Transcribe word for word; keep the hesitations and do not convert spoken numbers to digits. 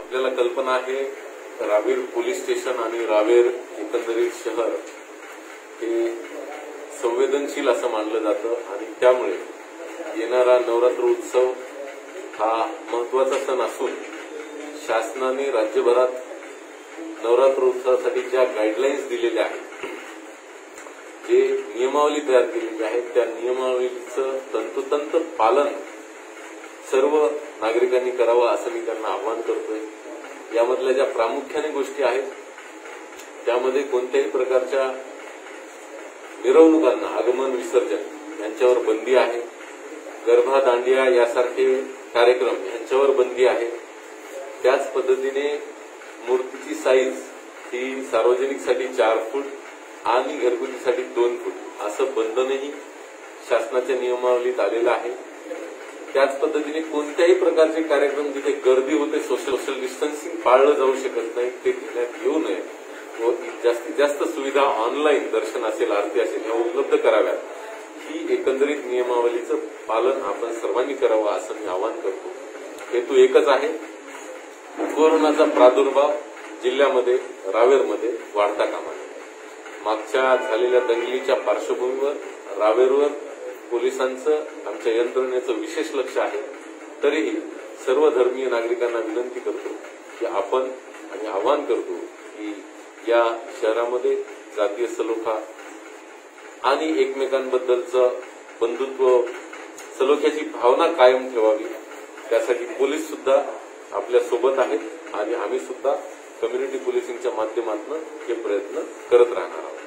आपल्याला कल्पना आहे रावेर पोलीस स्टेशन आणि रावेर एकंदरीत शहर हे संवेदनशील असं मानलं जातं आणि त्यामुळे येणारा नवरात्र उत्सव हा महत्वाचा सण असून शासनाने राज्यभरात नवरात्र उत्सवासाठी ज्या गाईडलाईन्स दिलेल्या आहेत, जे नियमावली तयार केलेली आहे, त्या नियमावलीचं तंतोतंत पालन सर्व नागरिकांनी करावं असं मी त्यांना आवाहन करतोय। यामधल्या ज्या प्रामुख्याने गोष्टी आहेत त्यामध्ये कोणत्याही प्रकारच्या मिरवणुकांना आगमन विसर्जन यांच्यावर बंदी आहे। गरबा दांडिया यासारखे कार्यक्रम यांच्यावर बंदी आहे। त्याच पद्धतीने मूर्तीची साईज ही सार्वजनिकसाठी चार फूट आणि घरगुतीसाठी दोन फूट असं बंधनही शासनाच्या नियमावलीत आलेलं आहे। त्याच पद्धतीने कोणत्याही प्रकारचे कार्यक्रम जिथे गर्दी होते, सोशल डिस्टन्सिंग पाळलं जाऊ शकत नाही, ते घेण्यात येऊ नये व जास्तीत जास्त सुविधा ऑनलाईन दर्शन असेल, आरती असेल ह्या उपलब्ध कराव्यात। ही एकंदरीत नियमावलीचं पालन आपण सर्वांनी करावं असं मी आवाहन करतो। हेतू एकच आहे, कोरोनाचा प्रादुर्भाव जिल्ह्यामध्ये रावेरमध्ये वाढता कामा नये। मागच्या झालेल्या दंगलीच्या पार्श्वभूमीवर रावेरवर पोलिसांचं आमच्या यंत्रणेचं विशेष लक्ष आहे। तरीही सर्व धर्मीय नागरिकांना विनंती करतो की आपण आणि आवाहन करतो की या शहरामध्ये जातीय सलोखा आणि एकमेकांबद्दलचं बंधुत्व सलोख्याची भावना कायम ठेवावी। त्यासाठी पोलीस सुद्धा आपल्या सोबत आहेत आणि आम्ही सुद्धा कम्युनिटी पोलिसिंगच्या माध्यमातून हे प्रयत्न करत राहणार आहोत।